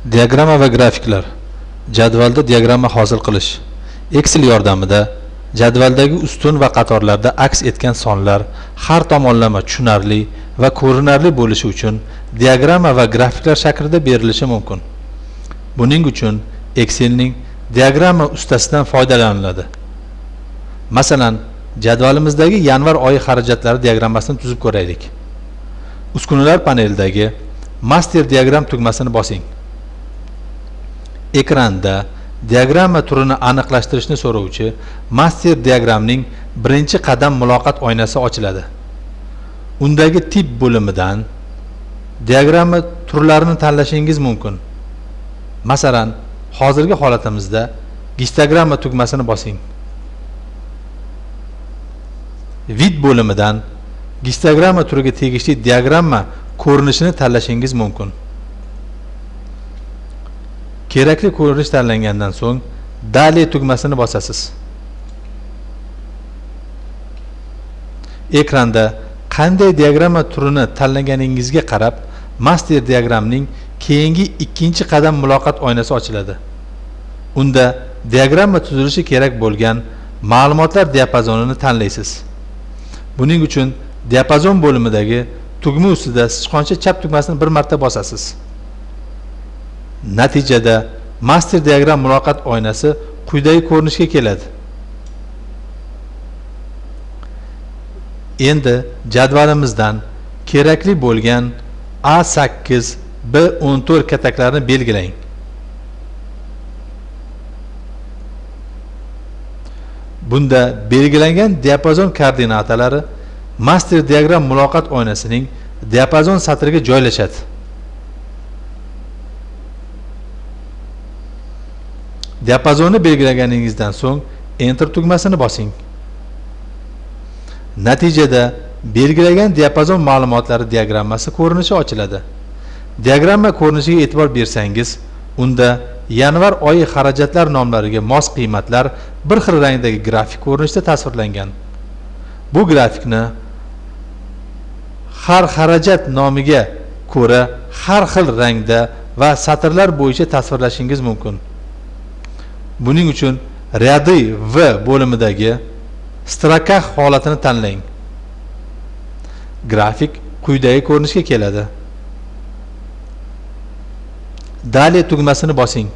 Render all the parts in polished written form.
Diagramma va grafiklar. Jadvalda diagramma hosil qilish. Excel yordamida jadvaldagi ustun va qatorlarda aks etgan sonlar har tomonlama tushunarli va ko'rinarli bo'lishi uchun diagramma va grafiklar shaklida berilishi mumkin. Buning uchun Excelning diagramma ustasidan foydalaniladi. Masalan, jadvalimizdagi yanvar oyi xarajatlari diagrammasini tuzib ko'raylik. Uskunalar panelidagi Master diagram tugmasini bosing. Ekranda diagramma turini aniqlashtirishni so'rovchi Master diagramning birinchi qadam muloqot oynasi ochiladi. Undagi tip bo'limidan diagramma turlarini tanlashingiz mumkin. Masalan, hozirgi holatimizda histogramma tugmasini bosing. Vid bo'limidan histogramma turiga tegishli diagramma ko'rinishini tanlashingiz mumkin. Kerakli ko'rinish tanlangandan so'ng Dalее tugmasini bosasiz. Ekranda qanday diagramma turini tanlaganingizga qarab, Master diagramning keyingi ikkinchi qadam muloqot oynasi ochiladi. Unda diagramma tuzilishi kerak bo'lgan ma'lumotlar diapazonini tanlaysiz. Buning uchun diapazon bo'limidagi tugma ustida sichqoncha chap tugmasini bir marta bosasiz. Natijada Master diagram muloqot oynasi quyidagi ko'rinishga keladi. Endi jadvalimizdan kerakli bo'lgan A8, B14 kataklarini belgilang. Bunda belgilangan diapazon koordinatalari Master diagram muloqot oynasining diapazon satriga joylashadi. Diapazonni belgilaganingizdan so'ng Enter tugmasini bosing. Natijada belgilagan diapazon ma'lumotlari diagrammasi ko'rinishi ochiladi. Diagramma ko'rinishiga e'tibor bersangiz, unda yanvar oyi xarajatlar nomlariga mos qiymatlar bir xil rangdagi grafik ko'rinishda tasvirlangan. Bu grafikni har xarajat nomiga ko'ra har xil rangda va satrlar bo'yicha tasvirlashingiz mumkin. Buning uchun Rяды V bo'limidagi stroka holatini tanlang. Grafik quyidagi ko'rinishga keladi. Dalее tugmasini bosing.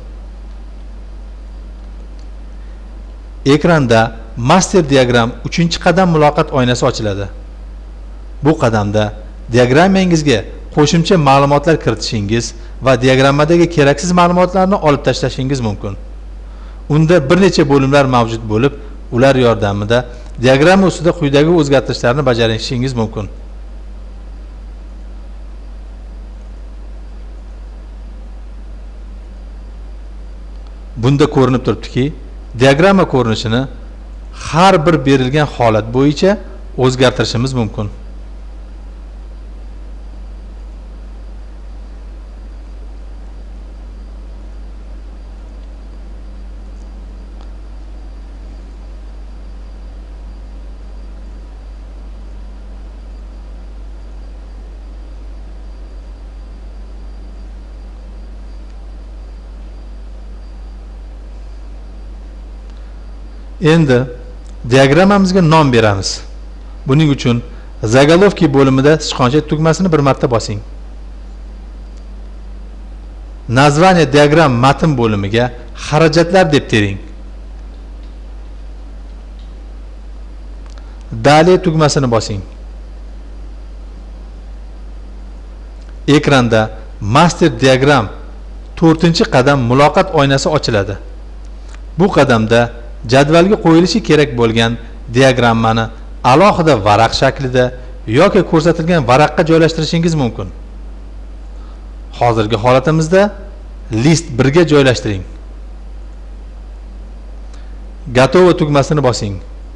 Ekranda Master diagram 3-qadam muloqot oynasi ochiladi. Bu qadamda diagrammangizga qo'shimcha ma'lumotlar kiritishingiz va diagrammadagi keraksiz ma'lumotlarni olib tashlashingiz mumkin. Unda bir necha bo'limlar mavjud bo'lib, ular yordamida diagramma ustida quyidagi o'zgartirishlarni bajarishingiz mumkin. Bunda ko'rinib turibdiki, diagramma ko'rinishini har bir berilgan holat bo'yicha o'zgartirishimiz mumkin. Endi diagrammamizga nom beramiz. Buning uchun Zagolovki bo'limida sichqoncha tugmasini bir marta bosing. Naзвание diagram matn bo'limiga xarajatlar deb tering. Dalее tugmasini bosing. Ekranda Master diagram 4-qadam muloqot oynasi ochiladi. Bu qadamda jadvalga qo'yilishi kerak bo'lgan diagrammani alohida varaq shaklida yoki ko'rsatilgan varaqqa joylashtirishingiz mumkin. Hozirgi holatimizda list 1 ga joylashtiring. Готово tugmasini bosing.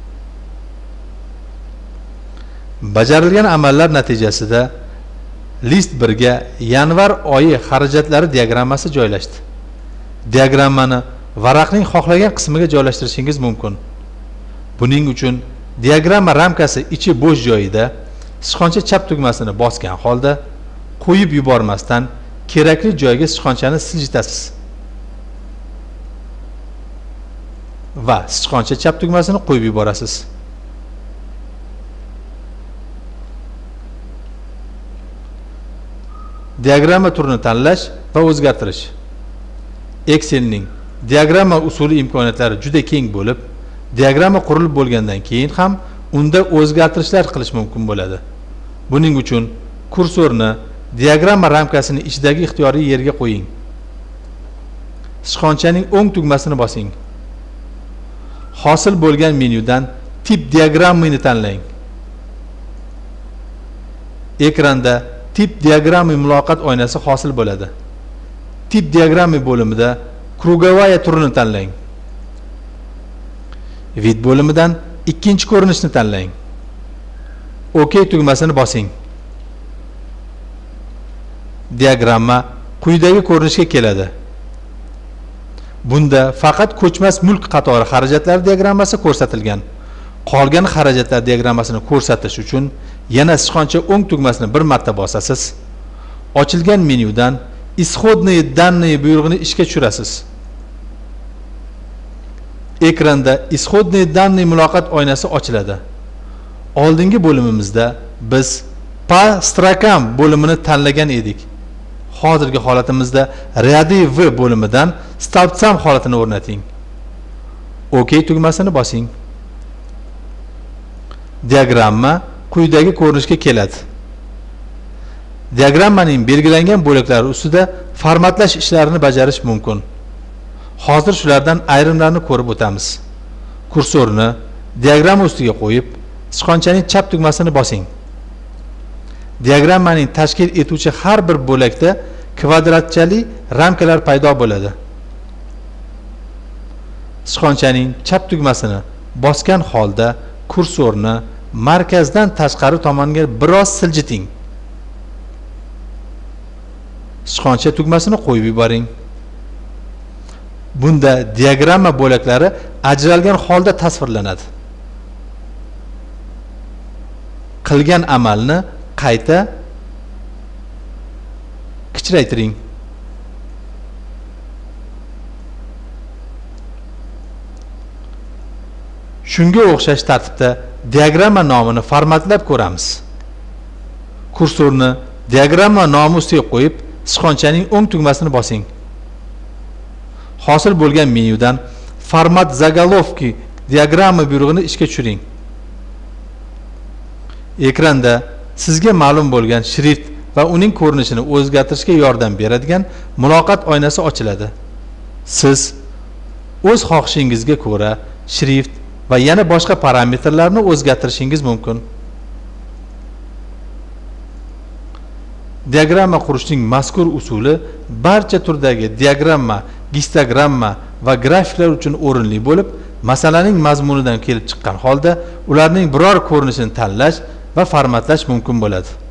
Bajarilgan amallar natijasida list 1 ga yanvar oyi xarajatlari diagrammasi joylashdi. Diagrammani varaqning xohlagan qismiga joylashtirishingiz mumkin. Buning uchun diagramma ramkasi ichi bo'sh joyida sichqoncha chap tugmasini bosgan holda qo'yib yubormasdan kerakli joyga sichqonchani siljitasiz va sichqoncha chap tugmasini qo'yib yuborasiz. Diagramma turini tanlash va o'zgartirish. Excelning diagramma usuli imkoniyatlari juda keng bo'lib, diagramma qurilib bo'lgandan keyin ham unda o'zgartirishlar qilish mumkin bo'ladi. Buning uchun kursorni diagramma ramkasini ichidagi ixtiyoriy yerga qo'ying. Sichqonchaning o'ng tugmasini bosing. Hosil bo'lgan menyudan tip diagrammani tanlang. Ekranda tip diagramma muloqot oynasi hosil bo'ladi. Tip diagramma bo'limida krugovaya turini tanlang. Vid bo'limidan ikkinchi ko'rinishni tanlang. OK tugmasini bosing. Diagramma quyidagi ko'rinishga keladi. Bunda faqat ko'chmas mulk qatori xarajatlar diagrammasi ko'rsatilgan. Qolgan xarajatlar diagrammasini ko'rsatish uchun yana sichqoncha o'ng tugmasini bir marta bosasiz. Ochilgan menyudan исходные данные buyrug'ini ishga tushirasiz. Ekranda исходные данные muloqot oynasi ochiladi. Oldingi bo'limimizda biz по строкам bo'limini tanlagan edik. Hozirgi holatimizda rяды v bo'limidan stolpsam holatini o'rnating. OK tugmasini bosing. Diagramma quyidagi ko'rinishga keladi. Diagrammaning belgilangan bo'laklari ustida formatlash ishlarini bajarish mumkin. Hozir shulardan ayrimlarini ko'rib o'tamiz. Kursorni diagramma ustiga qo'yib, sichqonchaning chap tugmasini bosing. Diagrammaning tashkil etuvchi har bir bo'lakda kvadratchali ramkalar paydo bo'ladi. Sichqonchaning chap tugmasini bosgan holda kursorni markazdan tashqari tomonga biroz siljiting. Sichqoncha tugmasini qo'yib yuboring. Bunda diagramma bo'laklari ajralgan holda tasvirlanadi. Qilgan amalni qayta kichraytiring. Shunga o'xshash tartibda diagramma nomini formatlab ko'ramiz. Kursorni diagramma nomi ustiga qo'yib, sichqonchaning o'ng tugmasini bosing. Hosil bo'lgan menyudan format zagolovki diagramma buyrug'ini ishga tushiring. Ekranda sizga ma'lum bo'lgan shrift va uning ko'rinishini o'zgartirishga yordam beradigan muloqot oynasi ochiladi. Siz o'z xohishingizga ko'ra shrift va yana boshqa parametrlarni o'zgartirishingiz mumkin. Diagramma qurishning mazkur usuli barcha turdagi diagramma, histogramma va grafiklar uchun o'rinli bo'lib, masalaning mazmunidan kelib chiqqan holda ularning biror ko'rinishini tanlash va formatlash mumkin bo'ladi.